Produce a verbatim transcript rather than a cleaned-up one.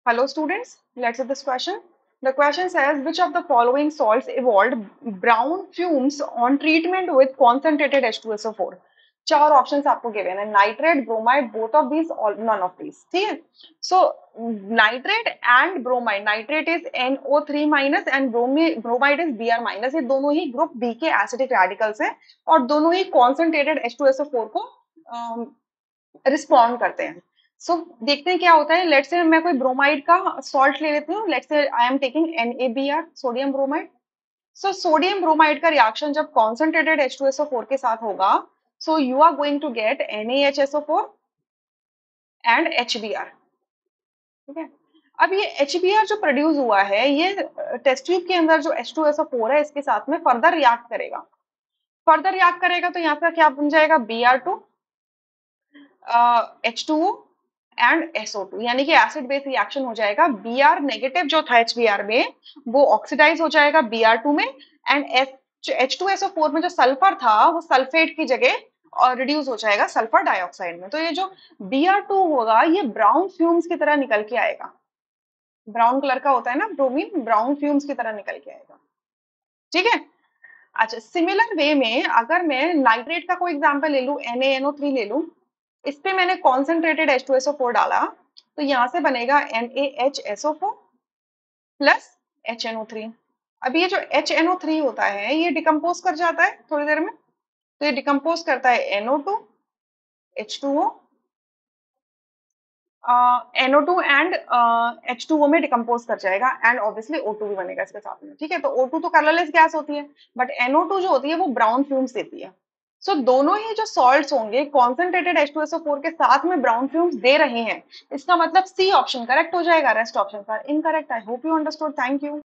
Hello students, let's see this question. The question says which of the following salts evolved brown fumes on treatment with concentrated H two S O four? चार options आपको given है, nitrate, bromide, both of these और none of these. ठीक है. So nitrate and bromide, nitrate is N O three minus and bromide is B R minus. ये दोनों ही group B के एसिडिक रेडिकल्स हैं और दोनों ही concentrated H two S O four को रिस्पॉन्ड करते हैं. सो so, देखते हैं क्या होता है. लेट्स से मैं कोई ब्रोमाइड का सॉल्ट ले लेती हूँ. Let's say I am taking NaBr, sodium bromide. So sodium bromide का रिएक्शन जब concentrated H two S O four के साथ होगा, so you are going to get NaHSO four and HBr. ठीक है. अब ये H B r जो प्रोड्यूस हुआ है, ये टेस्ट ट्यूब के अंदर जो H two S O four है इसके साथ में फर्दर रिएक्ट करेगा. फर्दर रिएक्ट करेगा तो यहाँ पर क्या बन जाएगा, B R two, H two O and S O two, यानी कि एसिड बेस रिएक्शन हो जाएगा. Br नेगेटिव जो था H B r में वो ऑक्सीडाइज हो जाएगा B r टू में, and H two S O four में जो सल्फर था वो सल्फेट की जगह और रिड्यूस हो जाएगा सल्फर डाइऑक्साइड में. तो ये जो B r टू होगा ये ब्राउन फ्यूम्स की तरह निकल के आएगा. ब्राउन कलर का होता है ना ब्रोमीन, ब्राउन फ्यूम्स की तरह निकल के आएगा. ठीक है. अच्छा, सिमिलर वे में अगर मैं नाइट्रेट का कोई एग्जांपल ले लूं, N A N O three ले लूं, इस पे मैंने concentrated H two S O four डाला तो यहां से बनेगा NaHSO four plus H N O three. अब ये जो H N O थ्री होता है ये डिकम्पोज कर जाता है थोड़ी देर में. तो ये डिकम्पोज करता है N O two, H two O, N O two and H two O में डिकम्पोज कर जाएगा एंड ऑब्वियसली O टू भी बनेगा इसके साथ में. ठीक है. तो O टू तो कलरलेस गैस होती है, बट N O टू जो होती है वो ब्राउन फ्यूम्स देती है. सो so, दोनों ही जो सॉल्ट्स होंगे concentrated H two S O four के साथ में ब्राउन फ्यूम्स दे रहे हैं. इसका मतलब सी ऑप्शन करेक्ट हो जाएगा, rest option are incorrect. I hope you understood. Thank you.